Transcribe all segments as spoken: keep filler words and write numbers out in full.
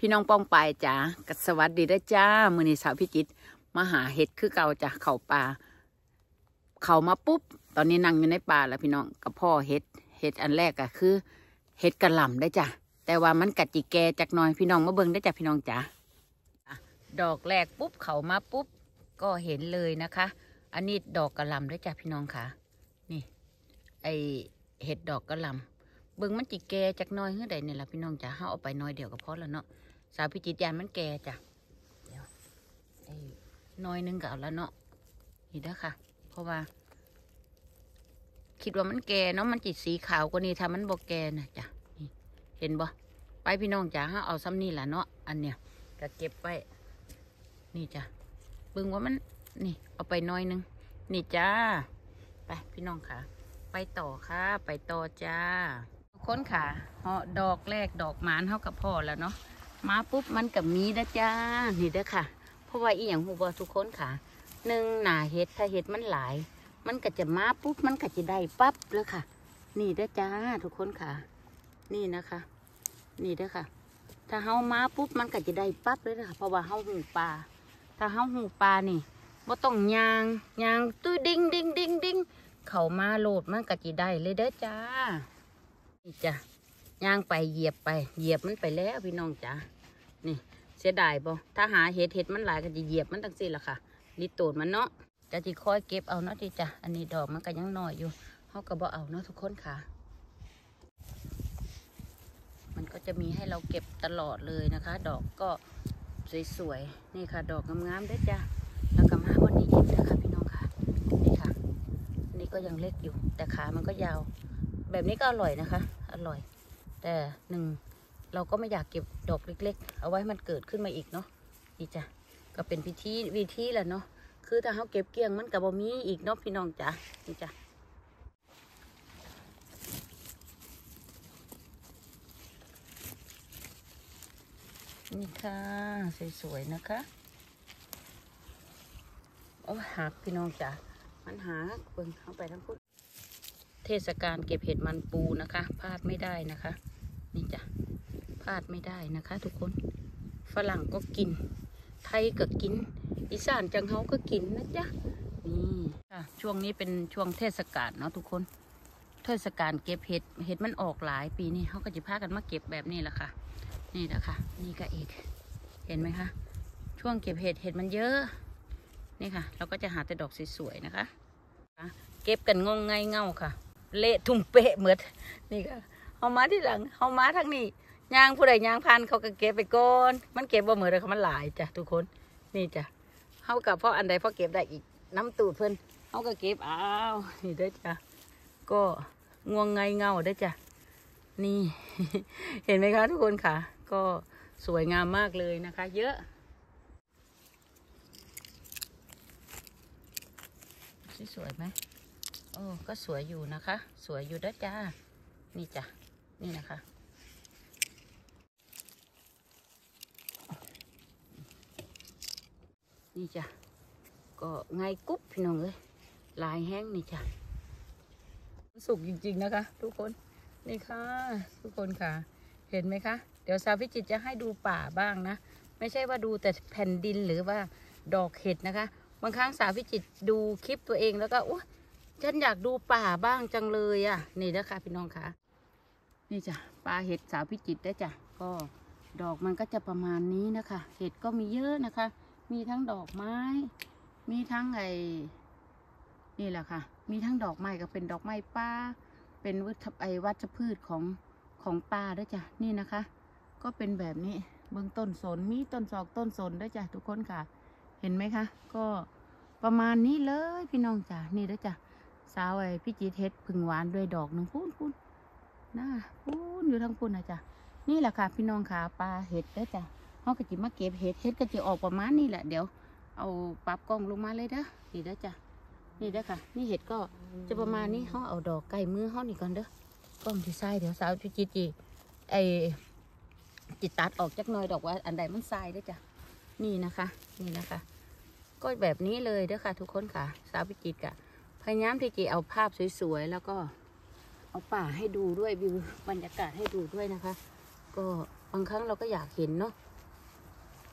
พี่น้องป้องปายจ้ากัสวัสดีด้วยจ้ามือนี้สาวพิจิตรมาหาเห็ดคือเก่าจ้ะเขาป่าเขามาปุ๊บตอนนี้นั่งอยู่ในป่าแล้วพี่น้องกับพ่อเห็ดเห็ดอันแรกก็คือเห็ดกระหล่ำได้จ้ะแต่ว่ามันกัดจีแกจากน้อยพี่น้องมาเบิ่งได้จ้ะพี่น้องจ้าดอกแรกปุ๊บเขามาปุ๊บก็เห็นเลยนะคะอันนี้ดอกกระหล่ำได้จ้ะพี่น้องค่ะนี่ไอเห็ดดอกกระหล่ำเบิ่งมันจีแกจากน้อยเฮือใดเนี่ยล่ะพี่น้องจ้าเขาเอาไปน้อยเดียวก็พอแล้วเนาะสาวพิจิตรยานมันแก่จ้ะเดี๋ยวไอ้น้อยนึงก็เอาแล้วเนาะนี่เด้อค่ะเพราะว่าคิดว่ามันแก่เนาะมันจิตสีขาวกว่านี้ถ้ามันบ่แก่นะจ้ะนี่เห็นบ่ไปพี่น้องจ้าเขาเอาซ้ำนี่ล่ะเนาะอันเนี้ยก็เก็บไว้นี่จ้ะเบิ่งว่ามันนี่เอาไปน้อยนึงนี่จ้าไปพี่น้องค่ะไปต่อค่ะไปต่อจ้าคนค่ะเหาะดอกแรกดอกหมานเท่ากับพ่อแล้วเนาะมาปุ๊บมันกับมีนะจ้านี่เด้อค่ะเพราะว่าอีหยังหูบอทุกคนค่ะหนึ่งหนาเห็ดถ้าเห็ดมันหลายมันก็จะมาปุ๊บมันก็จะได้ปั๊บแล้วค่ะนี่เด้อจ้าทุกคนค่ะนี่นะคะนี่เด้อค่ะถ้าเฮามาปุ๊บมันก็จะได้ปั๊บเลยนะคะเพราะว่าเฮาหูปลาถ้าเฮาหูปลานี่บ่ต้องยางยางตุ้ยดิ้งดิ้งดิ้งดิ้งเขามาโหลดมันก็จะได้เลยเด้อจ้านี่จ้ะย่างไปเหยียบไปเหยียบมันไปแล้วพี่น้องจ้านี่เสียดายบ่ถ้าหาเห็ดเห็ดมันหลายก็จะเหยียบมันตั้งสี่ละค่ะนี่ตูดมันเนาะจะจีคอยเก็บเอาเนาะที่จ้ะอันนี้ดอกมันก็ยังน้อยอยู่เขาก็บ่เอาเนาะทุกคนค่ะมันก็จะมีให้เราเก็บตลอดเลยนะคะดอกก็สวยๆนี่ค่ะดอกงามๆด้วยจ้ะแล้วก็มาวันนี้อีกนะคะพี่น้องค่ะนี่ค่ะนี่ก็ยังเล็กอยู่แต่ขามันก็ยาวแบบนี้ก็อร่อยนะคะอร่อยแต่หนึ่งเราก็ไม่อยากเก็บดอกเล็กๆเอาไว้มันเกิดขึ้นมาอีกเนาะนี่จ้ะก็เป็นวิธีวิธีแหละเนาะคือถ้าเขาเก็บเกลี้ยงมันกับบ่มีอีกเนาะพี่น้องจ้ะนี่จ้ะนี่ค่ะสวยๆนะคะโอ้หักพี่น้องจ้ะมันหาเบิ่งเข้าไปทั้งพุ่นเทศกาลเก็บเห็ดมันปูนะคะพลาดไม่ได้นะคะนี่จ้ะพลาดไม่ได้นะคะทุกคนฝรั่งก็กินไทยก็กินอีสานจังเฮาก็กินนะจ๊ะนี่ค่ะช่วงนี้เป็นช่วงเทศกาลเนาะทุกคนเทศกาลเก็บเห็ดเห็ดมันออกหลายปีนี่เขาก็จะพากันมาเก็บแบบนี้แหละค่ะนี่แหละค่ะนี่ก็อีกเห็นไหมคะช่วงเก็บเห็ดเห็ดมันเยอะนี่ค่ะเราก็จะหาแต่ดอกสวยๆนะคะเก็บกันงงไงเง่าค่ะเละทุ่มเป๊ะเหมือนนี่ค่ะเอามาที่หลังเอามาทั้งนี้ยางผู้ใดยางพันเขาก็เก็บไปก่อนมันเก็บบ่เหมือนเลยค่ะมันหลายจ้ะทุกคนนี่จ้ะเขากับเพราะอันใดเพราะเก็บได้อีกน้ำตูดเพื่อนเขาก็เก็บอ้าวนี่เด้อจ้ะก็งวงไงเงาเด้อจ้ะนี่ เห็นไหมคะทุกคนค่ะก็สวยงามมากเลยนะคะเยอะสวยไหมโอ้ก็สวยอยู่นะคะสวยอยู่เด้อจ้านี่จ้ะนี่นะคะนี่จ้ะก็ไงกุ๊บพี่น้องเอ้ยลายแห้งนี่จ้ะสุกจริงๆนะคะทุกคนนี่ค่ะทุกคนค่ะเห็นไหมคะเดี๋ยวสาวพิจิตรจะให้ดูป่าบ้างนะไม่ใช่ว่าดูแต่แผ่นดินหรือว่าดอกเห็ดนะคะบางครั้งสาวพิจิตรดูคลิปตัวเองแล้วก็อุ๊ยฉันอยากดูป่าบ้างจังเลยอ่ะนี่นะคะพี่น้องค่ะนี่จ้ะป่าเห็ดสาวพิจิตรได้จ้ะก็ดอกมันก็จะประมาณนี้นะคะเห็ดก็มีเยอะนะคะมีทั้งดอกไม้มีทั้งไอ้นี่แหละค่ะมีทั้งดอกไม้ก็เป็นดอกไม้ป่าเป็นวัชไอวัชพืชของของป่าด้วยจ้ะนี่นะคะก็เป็นแบบนี้เบื้องต้นสนมีต้นศอกต้นสนด้วยจ้ะทุกคนค่ะเห็นไหมคะก็ประมาณนี้เลยพี่น้องจ้ะนี่ด้วยจ้ะสาวไอ้พี่จีเทศพึ่งหวานด้วยดอกหนึ่งพูนพูนน่าพูนอยู่ทั้งพูนนะจ้ะนี่แหละค่ะพี่น้องค่ะปลาเห็ดด้วยจ้ะเขาก็จะมาเก็บเห็ดเห็ดก็จะออกประมาณนี้แหละเดี๋ยวเอาปรับกล้องลงมาเลยเด้อนี่ด้วยจ้ะนี่ด้วยค่ะนี่เห็ดก็จะประมาณนี้เขาเอาดอกไก่มือเขานี่ก่อนเด้อกล้องที่ไส้เดี๋ยวสาวพี่จีจีไอจิตตัดออกจากหน่อยดอกว่าอันใดมันทรายด้วยจ้ะนี่นะคะนี่นะคะก็แบบนี้เลยเด้อค่ะทุกคนค่ะสาวพิจิตรกะพยายามที่จะเอาภาพสวยๆแล้วก็เอาป่าให้ดูด้วยวิวบรรยากาศให้ดูด้วยนะคะก็บางครั้งเราก็อยากเห็นเนาะ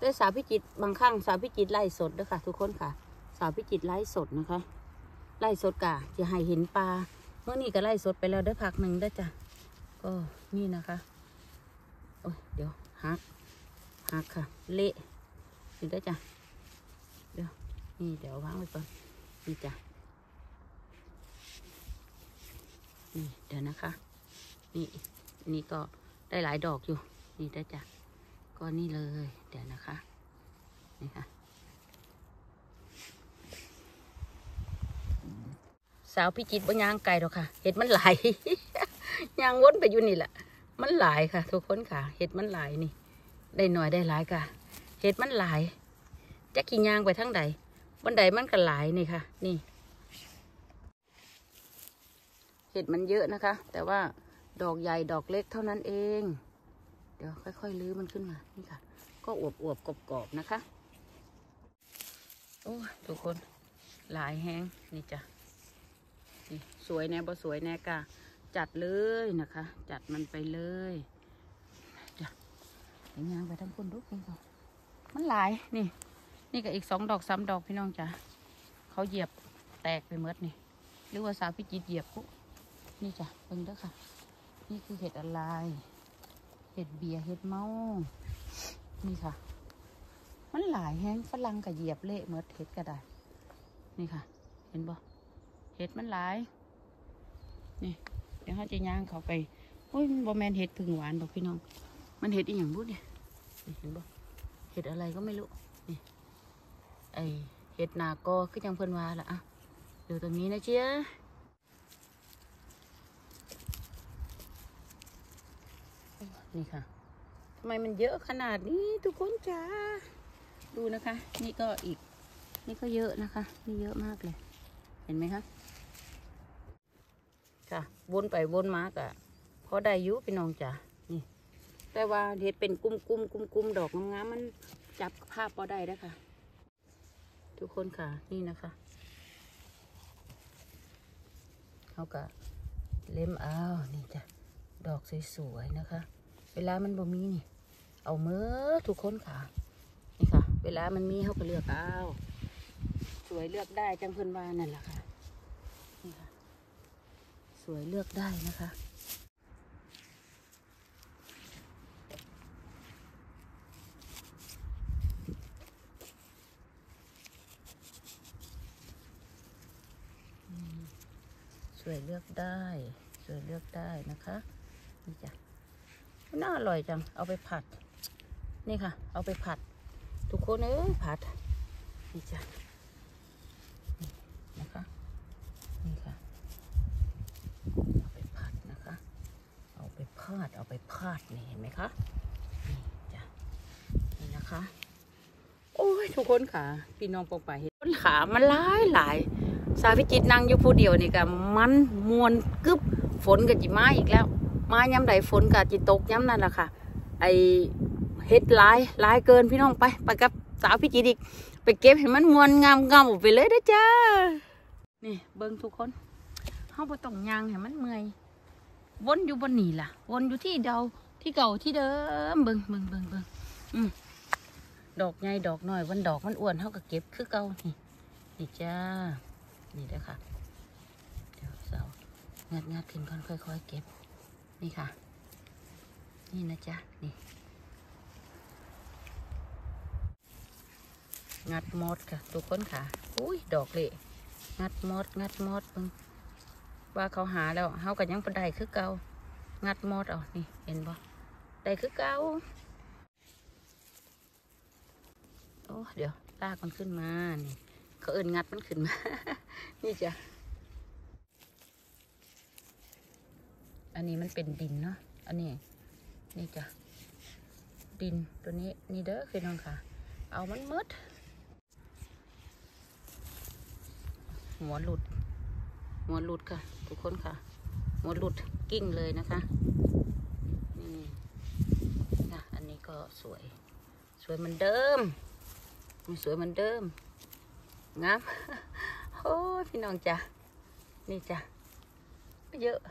ด้วยสาวพิจิตรบางครั้งสาวพิจิตรไล่สดด้วยค่ะทุกคนค่ะสาวพิจิตรไล่สดนะคะไล่สดกะจะให้เห็นปลาเมื่อนี้ก็ไล่สดไปแล้วได้พักหนึ่งได้จ้ะก็นี่นะคะโอ้ยเดี๋ยวหักหักค่ะเละนี่ได้จ้ะเดี๋ยวนี่เดี๋ยววางไว้ก่อนนี่จ้ะนี่เดี๋ยวนะคะนี่นี่ก็ได้หลายดอกอยู่นี่ได้จ้ะก็นี่เลยเดี๋ยวนะคะนี่ค่ะสาวพิจิตรบ่ย่างไก่หรอกค่ะเห็ดมันหลาย ย่างวนไปอยู่นี่แหละมันหลายค่ะทุกคนค่ะเห็ดมันหลายนี่ได้หน่อยได้หลายค่ะเห็ดมันหลายจะขี่ย่างไปทั้งใดบันไดมันก็หลายนี่ค่ะนี่เห็ดมันเยอะนะคะแต่ว่าดอกใหญ่ดอกเล็กเท่านั้นเองเดี๋ยวค่อยๆลื้อมันขึ้นมานี่ค่ะก็อวบอวบกรอบๆนะคะโอ้ทุกคนหลายแห้งนี่จ้ะนี่สวยแน่บ่สวยแน่กะจัดเลยนะคะจัดมันไปเลยจ้ะยางไปทั้งคนทุกคนก่อนมันหลายนี่นี่ก็อีกสองดอกสามดอกพี่น้องจ้ะเขาเหยียบแตกไปเมดนี่หรือว่าสาวพิจิตรเหยียบปุ๊บนี่จ้ะเบิ่งเด้อค่ะนี่คือเห็ดอะไรเห็ดเบียร์เห็ดเมานี่ค่ะมันหลายแห้งฝรั่งกับเหยียบเละเมดเห็ดก็ได้นี่ค่ะเห็นบ่เห็ดมันหลายนี่เดี๋ยวเขาจะย่างเขาไปอุ้ยบ่แมนเห็ดผึ่งหวานดอกพี่น้องมันเห็ดอีหยังบุ้เนี่ยเห็นบ่เห็ดอะไรก็ไม่รู้นี่ไอเห็ดนาโกคือจังเพิ่นว่าละอ่ะดูตรงนี้นะเจี๊ยนี่ค่ะทำไมมันเยอะขนาดนี้ทุกคนจ้าดูนะคะนี่ก็อีกนี่ก็เยอะนะคะนี่เยอะมากเลยเห็นไหมคะค่ะวนไปวนมากะพอได้ยุพี่น้องจ้ะนี่แต่ว่าเห็ดเป็นกุ้มกุ้มกุ้มกุ้มดอกงามๆมันจับภาพพอได้แล้วค่ะทุกคนค่ะนี่นะคะเขากะเล็มเอานี่จ้ะดอกสวยๆนะคะเวลามันบ่มีนี่เอาเมื่อทุกคนค่ะนี่ค่ะเวลามันมีเขาก็เลือกเอาสวยเลือกได้จังเพิ่นว่านั่นแหละค่ะนี่ค่ะสวยเลือกได้นะคะสวยเลือกได้สวยเลือกได้นะคะนี่จ้ะน่าอร่อยจังเอาไปผัดนี่ค่ะเอาไปผัดทุกคนเอ้ยผัดนี่จ้ะนี่นะคะนี่ค่ะเอาไปผัดนะคะเอาไปพาดเอาไปพาดนี่เห็นไหมคะนี่จ้ะนี่นะคะโอ้ยทุกคนค่ะพี่น้องปองไปเห็นต้นขามันหลายหลายสาวพิจิตรนั่งอยู่ผู้เดียวนี่กับมันมวนกึบฝนกับจิมาอีกแล้วมาย้ำใดฝนกับจิตกย้ำนั่นแหละค่ะไอเฮ็ดหลายหลายเกินพี่น้องไปไปกับสาวพิจิตรอีกไปเก็บเห็นมันมวนงามงามไปเลยนะจ้านี่เบิ้งทุกคนเขาบ่ต้องยางเห็นมันเมื่อยวนอยู่บนนี่ล่ะวนอยู่ที่เดิมที่เก่าที่เดิมเบิ้งเบิ้งเบิ้งเบิ้งอืมดอกใหญ่ดอกน้อยวันดอกมันอ้วนเขาก็เก็บคือเก่านี่นี่จ้านี่เด้อค่ะเดี๋ยวเสางัดงัดขึ้นก่อนค่อยๆเก็บนี่ค่ะนี่นะจ๊ะนี่งัดมอดค่ะทุกคนค่ะอุ้ยดอกเละงัดมอดงัดมอดมึงว่าเขาหาแล้วเขาก็ยังปได้คือเก่างัดมอดเอานี่เห็นบ่ได้คือเก่าโอ้เดี๋ยวลากมันขึ้นมานี่เขาเอิ้นงัดมันขึ้นมา นี่จ้ะอันนี้มันเป็นดินเนาะอันนี้นี่จ้ะดินตัวนี้นี่เด้อคือน้องค่ะเอามันมืดหัวหลุดหัวหลุดค่ะทุกคนค่ะหัวหลุดกิ้งเลยนะคะนี่นะอันนี้ก็สวยสวยเหมือนเดิมสวยเหมือนเดิมงามโอ้พี่น้องจ้ะนี่จ้ะเยอะ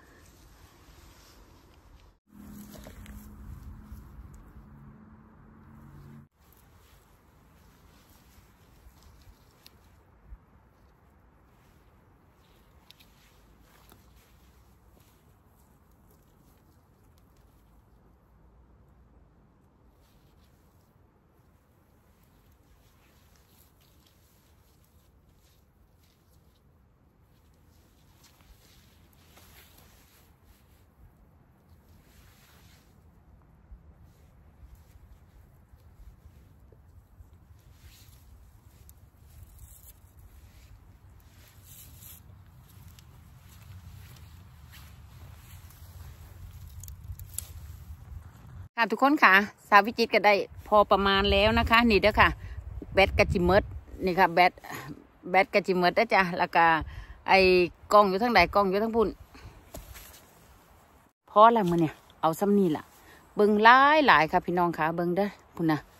ทุกคนค่ะสาวพิจิตก็ได้พอประมาณแล้วนะคะนี่เด้อค่ะแบตกระจิมเมดนี่ค่ะแบตแบตกระจิมเมดนะจ๊ะแล้วก็ไอ้กล้องอยู่ทั้งใดกล้องอยู่ทั้งพุ่นพอละมื้อเนี่ยเอาซ้ำนี่ล่ะเบิ่งหลายหลายค่ะพี่น้องค่ะเบิ่งเด้อพุ่นนะ